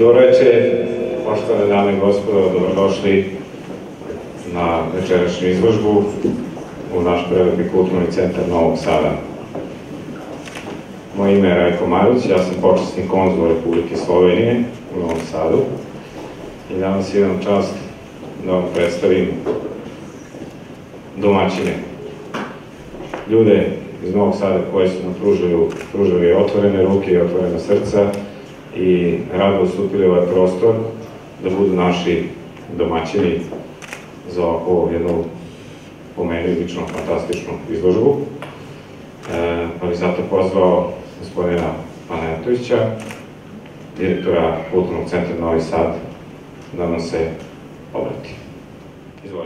Dobro večer, poštovane dame i gospodo, dobrodošli na večerašnju izložbu u naš prelepi kulturni centar Novog Sada. Moje ime je Rajko Marić, ja sam počasni konzul Republike Slovenije u Novom Sadu i danas imam čast da vam predstavim domaćine, ljude iz Novog Sada koji su nam pružili otvorene ruke i otvorena srca i rado ustupili ovaj prostor da budu naši domaćini za ovako jednu, po meni, lično fantastičnu izložbu. Pa bih zato pozvao gospodina Panajatovića, direktora Kulturnog centra Novi Sad, da nam se obrati. Izvolite.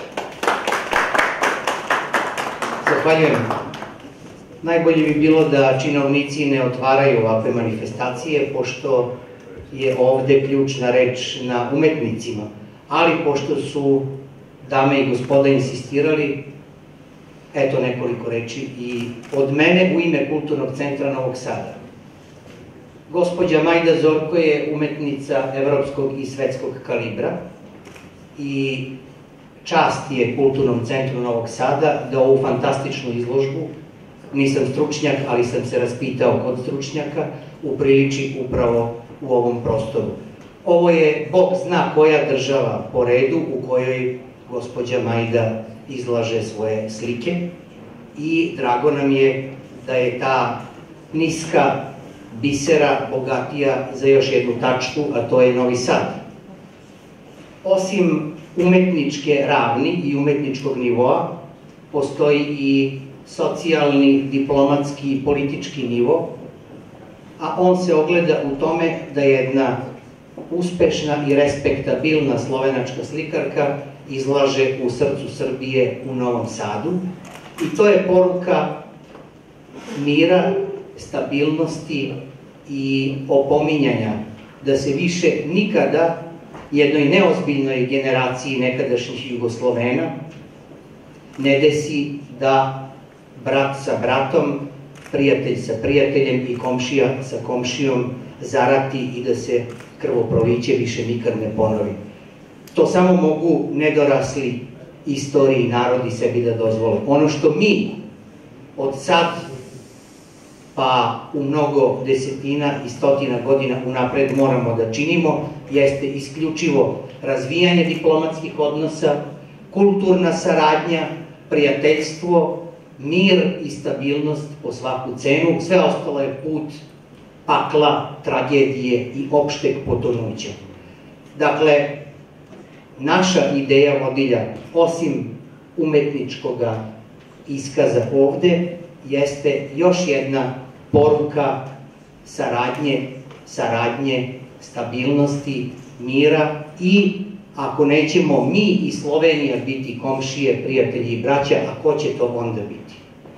Zahvaljujem. Najbolje bi bilo da činovnici ne otvaraju ovakve manifestacije, pošto je ovde ključna reč na umetnicima. Ali pošto su dame i gospoda insistirali, eto nekoliko reči i od mene u ime Kulturnog centra Novog Sada. Gospođa Majda Zorko je umetnica evropskog i svetskog kalibra i čast je Kulturnom centru Novog Sada da ovu fantastičnu izložbu, nisam stručnjak, ali sam se raspitao kod stručnjaka, upriliči upravo u ovom prostoru. Ovo je, Bog zna koja država po redu u kojoj gospođa Majda izlaže svoje slike i drago nam je da je ta niska bisera bogatija za još jednu tačku, a to je Novi Sad. Osim umetničke ravni i umetničkog nivoa, postoji i socijalni, diplomatski i politički nivo, a on se ogleda u tome da jedna uspešna i respektabilna slovenačka slikarka izlaže u srcu Srbije u Novom Sadu i to je poruka mira, stabilnosti i opominjanja da se više nikada jednoj neozbiljnoj generaciji nekadašnjih Jugoslovena ne desi da brat sa bratom, prijatelj sa prijateljem i komšija sa komšijom zarati i da se krvoproliće više nikad ne ponovi. To samo mogu nedorasli istoriji narodi sebi da dozvole. Ono što mi od sad pa u mnogo desetina i stotina godina unapred moramo da činimo jeste isključivo razvijanje diplomatskih odnosa, kulturna saradnja, prijateljstvo, mir i stabilnost po svaku cenu, sve ostalo je put pakla, tragedije i opšteg potonuća. Dakle, naša ideja vodilja, osim umetničkog iskaza ovde, jeste još jedna poruka saradnje, stabilnosti, mira i ako nećemo mi i Slovenija biti komšije, prijatelji i braća, a ko će to onda biti?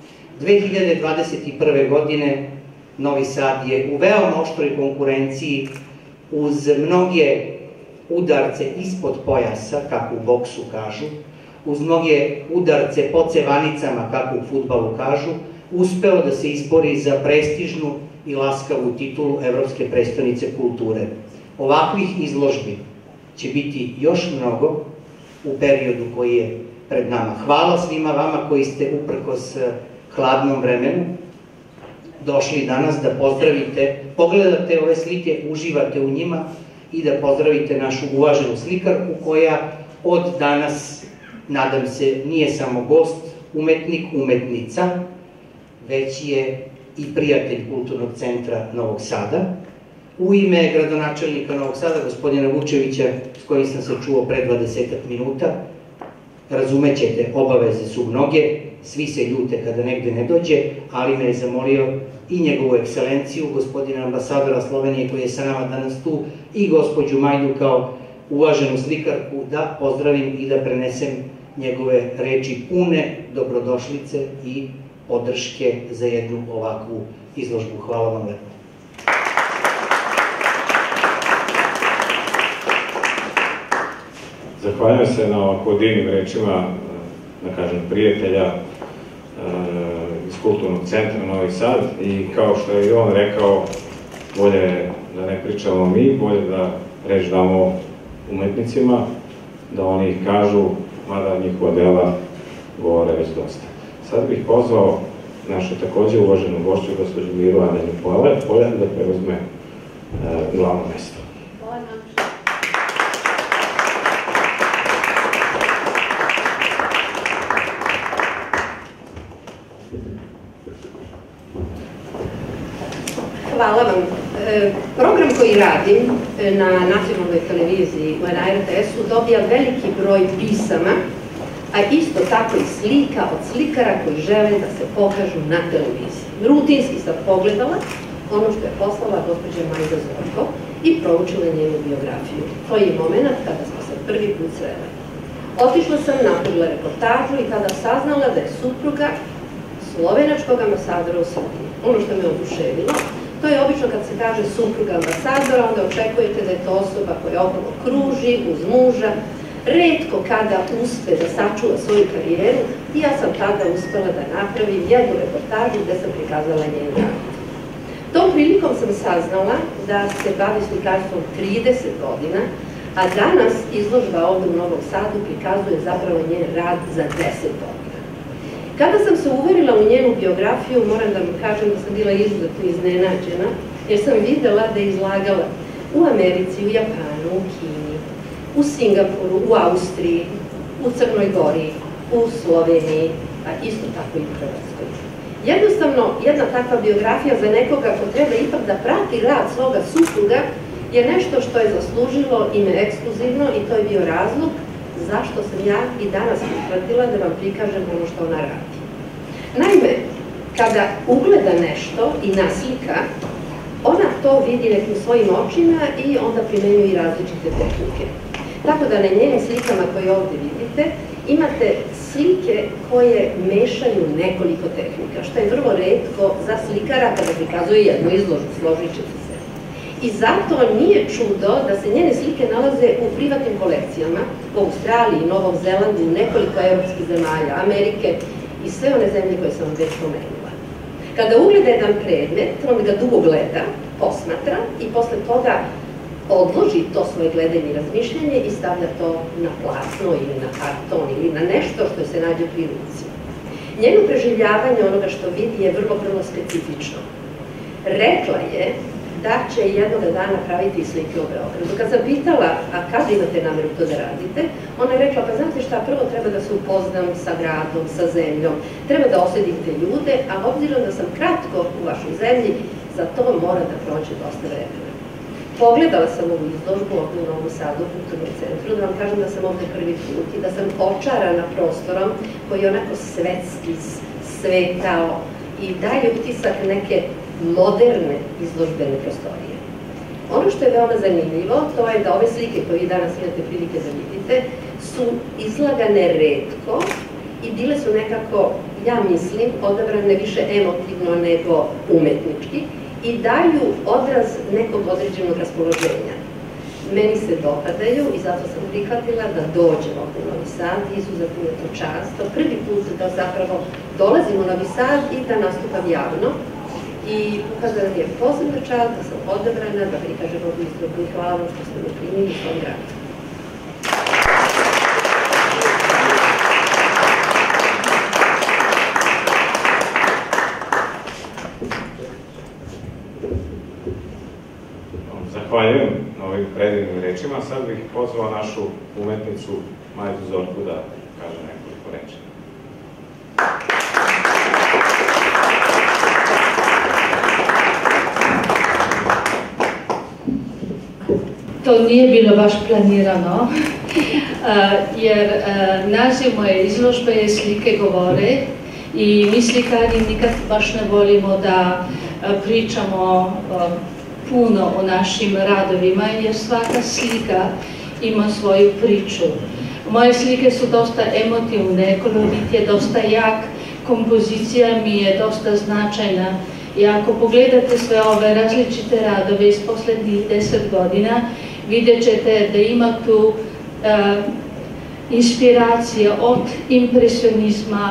2021. godine Novi Sad je u veoma oštroj konkurenciji uz mnoge udarce ispod pojasa, kako u boksu kažu, uz mnoge udarce po cevanicama, kako u fudbalu kažu, uspeo da se izbori za prestižnu i laskavu titulu Evropske prestonice kulture. Ovakvih izložbi će biti još mnogo u periodu koji je pred nama. Hvala svima vama koji ste uprkos hladnom vremenu došli danas da pozdravite, pogledate ove slike, uživate u njima i da pozdravite našu uvaženu slikarku koja od danas, nadam se, nije samo gost, umetnik, umetnica, već je i prijatelj Kulturnog centra Novog Sada. U ime gradonačelnika Novog Sada, gospodina Vučevića, s kojim sam se čuo pre 20 minuta, razumećete, obaveze su mnoge, svi se ljute kada negde ne dođe, ali me je zamolio i njegovu ekscelenciju, gospodina ambasadora Slovenije koji je sa nama danas tu, i gospođu Majdu kao uvaženu slikarku, da pozdravim i da prenesem njegove reči pune dobrodošlice i podrške za jednu ovakvu izložbu. Hvala vam lepo. Zahvaljujem se na ovako divnim rečima, da kažem, prijatelja iz Kulturnog centra Novi Sad i kao što je i on rekao, bolje da ne pričamo mi, bolje da reč damo umetnicima, da oni kažu, mada njihova dela govore već dosta. Sad bih pozvao našu takođe uvaženu gošću, gospođu Miru Anelju Poljan, da preuzme glavno mesto. Hvala vam. Program koji radim na nacionalnoj televiziji na RTS-u dobija veliki broj pisama, a isto tako i slika od slikara koji žele da se pokažu na televiziji. Rutinski sam pogledala ono što je poslala gospođa Majda Zorko i proučila njenu biografiju. To je moment kada smo se prvi put sreli. Otišla sam, napravila reportažu i tada saznala da je supruga slovenačkog ambasadora u Srbiji. Ono što me oduševilo, to je obično kad se kaže supruga ambasadora, onda očekujete da je to osoba koja okolo kruži, uz muža, retko kada uspe da sačuva svoju karijeru i ja sam tada uspela da napravim jednu reportažu gde sam prikazala njen rad. Tom prilikom sam saznala da se bavi slikarstvom 30 godina, a danas izložba ovde u Novom Sadu prikazuje zapravo njen rad za 10 godina. Kada sam se uverila u njenu biografiju, moram da vam kažem da sam bila izuzetno iznenađena, jer sam videla da je izlagala u Americi, u Japanu, u Kini, u Singapuru, u Austriji, u Crnoj Gori, u Sloveniji, a isto tako i u Hrvatskoj. Jednostavno, jedna takva biografija za nekoga ko treba ipak da prati rad svoga supruga je nešto što je zaslužilo ime ekskluzivno i to je bio razlog zašto sam ja i danas prihvatila da vam prikažem ono što ona radi. Naime, kada ugleda nešto i naslika, ona to vidi nekim svojim očima i onda primenjuje i različite tehnike. Tako da na njenim slikama koje ovde vidite imate slike koje mešaju nekoliko tehnika, što je vrlo retko za slikara kada prikazuje jednu izložbu, složit ćete se. I zato nije čudo da se njene slike nalaze u privatnim kolekcijama u Australiji, Novom Zelandu, nekoliko evropskih zemalja, Amerike i sve one zemlje koje sam vam već pomenula. Kada ugleda jedan predmet, on ga dugo gleda, posmatra i posle toga odloži to svoje gledanje i razmišljanje i stavlja to na platno ili na karton ili na nešto što se nađe pri ruci. Njeno preživljavanje onoga što vidi je vrlo, vrlo specifično. Rekla je da će jednog dana praviti slike u Beogradu. Kad sam pitala, a kada imate nameru to da radite, ona je rekla, pa znate šta, prvo treba da se upoznam sa gradom, sa zemljom, treba da osedim te ljude, a obzirom da sam kratko u vašoj zemlji, za to mora da prođe dosta vremena. Pogledala sam ovu izložbu ovde u Novom Sadu, u Kulturnom centru, da vam kažem da sam ovde prvi put i da sam očarana prostorom koji je onako svetski, svetao i daje utisak neke moderne izložbene prostorije. Ono što je veoma zanimljivo, to je da ove slike koje vi danas imate prilike da vidite su izlagane retko i bile su nekako, ja mislim, odabrane više emotivno nego umetnički i daju odraz nekog određenog raspoloženja. Meni se dopadaju i zato sam prihvatila da dođem ovde u Novi Sad, izuzetno je to čast. Prvi put da zapravo dolazim u Novi Sad i da nastupam javno. I ukazala mi je posebna čast da sam odabrana da prikažem ovu izložbu i hvala vam što ste me primili u svom gradu. Zahvaljujem na ovim predivnim rečima. Sad bih pozvao našu umetnicu Majdu Zorku da kaže nekoliko reči. To nije bilo baš planirano, jer naziv moje izložbe je Slike govore i mi slikari nikad baš ne volimo da pričamo puno o našim radovima, jer svaka slika ima svoju priču. Moje slike su dosta emotivne, kolorit je dosta jak, kompozicija mi je dosta značajna. I ako pogledate sve ove različite radove iz poslednjih 10 godina, vidjet ćete da ima tu inspiracije od impresionizma,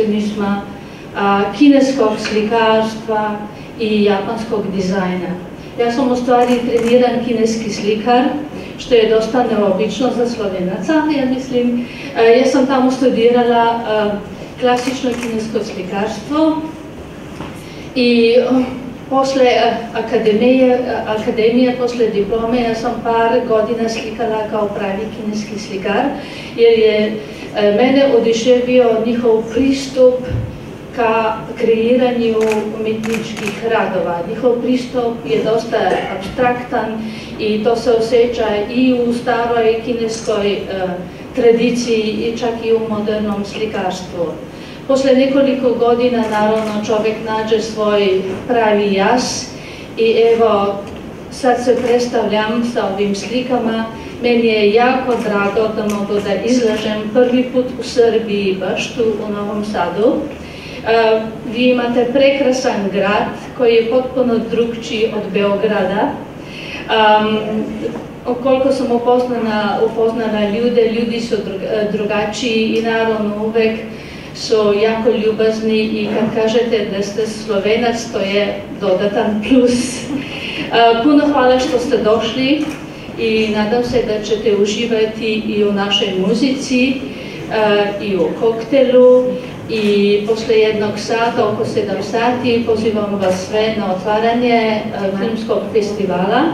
ekspresionizma, kineskog slikarstva i japanskog dizajna. Ja sam u stvari treniran kineski slikar, što je dosta neobično za Slovenaca, ja mislim. Ja sam tamo studirala klasično kinesko slikarstvo i posle akademije, posle diplome, ja sam par godina slikala kao pravi kineski slikar, jer je mene oduševio njihov pristup ka kreiranju umetničkih radova. Njihov pristup je dosta abstraktan i to se osjeća i u staroj kineskoj tradiciji i čak i u modernom slikarstvu. Posle nekoliko godina, naravno, čovjek nađe svoj pravi jaz i evo, sad se predstavljam sa ovim slikama. Meni je jako drago da mogu da izlažem prvi put u Srbiji, baš tu u Novom Sadu. Vi imate prekrasan grad koji je potpuno drugčiji od Beograda. Koliko sam upoznala ljude, ljudi su drugačiji i naravno uvek su jako ljubazni i kad kažete da ste Slovenac, to je dodatan plus. Puno hvala što ste došli i nadam se da ćete uživati i u našoj muzici i u koktelu. I posle jednog sata, oko 7 sati, pozivam vas sve na otvaranje filmskog festivala.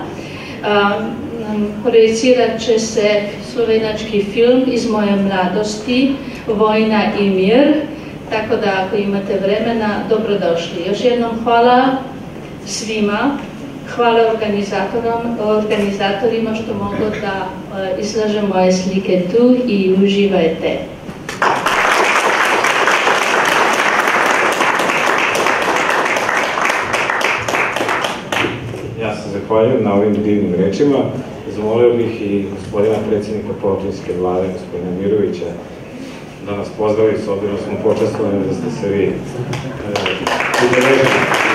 Projicirat će se slovenački film Iz moje mladosti, Vojna i mir, tako da ako imate vremena, dobrodošli. Još jednom hvala svima, hvala organizatorima što mogu da izlažem moje slike tu i uživajte. Ja se zahvaljujem na ovim divnim rečima. Zamolio bih i gospodina predsjednika Pokrajinske vlade, gospodina Mirovića, da nas pozdravi, s obzirom da smo počastvovani da ste se vi udeležili.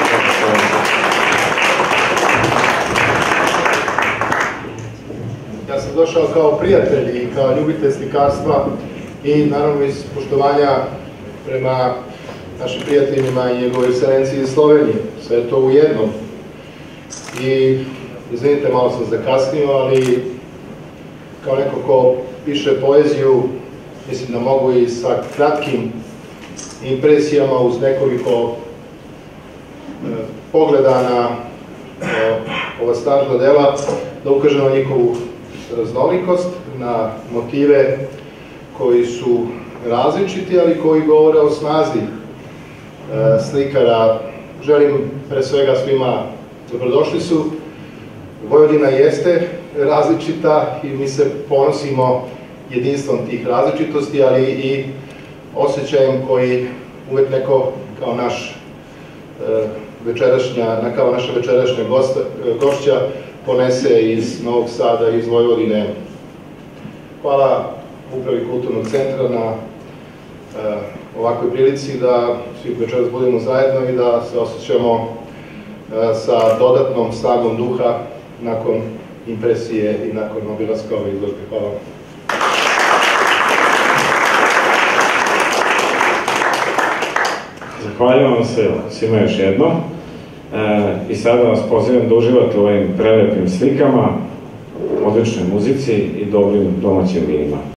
Ja sam došao kao prijatelj i kao ljubitelj slikarstva i naravno iz poštovanja prema našim prijateljima i njegovoj ekscelenciji iz Slovenije. Sve je to u jednom. I izvinite, malo sam zakasnio, ali kao neko ko piše poeziju, mislim da mogu i sa kratkim impresijama uz nekoliko pogleda na ova snažna dela da ukažem na njihovu raznolikost, na motive koji su različiti, ali koji govore o snazi slikara. Želim pre svega svima dobrodošli su. Vojvodina jeste različita i mi se ponosimo jedinstvom tih različitosti, ali i osjećajem koji uvek neko kao naša večerašnja gošća ponese iz Novog Sada, iz Vojvodine. Hvala Upravi Kulturnog centra na ovakvoj prilici da svi večeras budemo zajedno i da se osjećamo sa dodatnom snagom duha nakon impresije i nakon obilaska ove izložbe. Hvala. Zahvaljujem vam se svima još jednom i sada vas pozivam da uživate u ovim prelepim slikama, odličnoj muzici i dobrim domaćim vinima.